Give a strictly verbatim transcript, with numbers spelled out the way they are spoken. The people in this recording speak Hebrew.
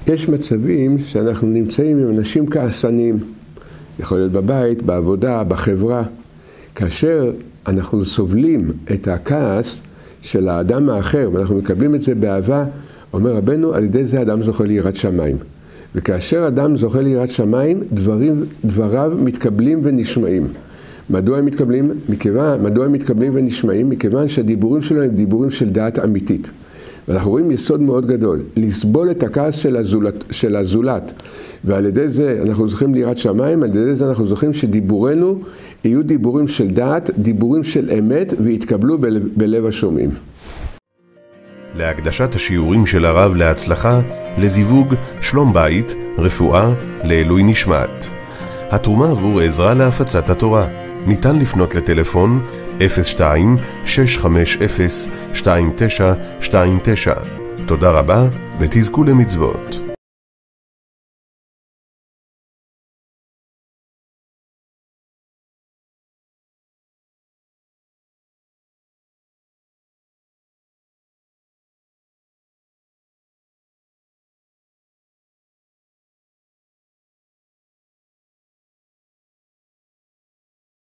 יש מצבים שאנחנו נמצאים עם אנשים כעסנים, יכול להיות בבית, בעבודה, בחברה. כאשר אנחנו סובלים את הכעס של האדם האחר, ואנחנו מקבלים את זה באהבה, אומר רבנו, על ידי זה אדם זוכה ליראת שמיים. וכאשר אדם זוכה ליראת שמיים, דברים, דבריו מתקבלים ונשמעים. מדוע הם מתקבלים? מכיוון, מדוע הם מתקבלים ונשמעים? מכיוון שהדיבורים שלו הם דיבורים של דעת אמיתית. ואנחנו רואים יסוד מאוד גדול, לסבול את הכעס של הזולת, של הזולת. ועל ידי זה אנחנו זוכים ליראת שמיים, על ידי זה אנחנו זוכים שדיבורנו יהיו דיבורים של דעת, דיבורים של אמת, ויתקבלו בלב, בלב השומעים. להקדשת השיעורים של הרב להצלחה, לזיווג, שלום בית, רפואה, לעילוי נשמת. התרומה עבור עזרה להפצת התורה. ניתן לפנות לטלפון אפס שתיים שש חמש אפס שתיים תשע שתיים תשע. תודה רבה ותזכו למצוות.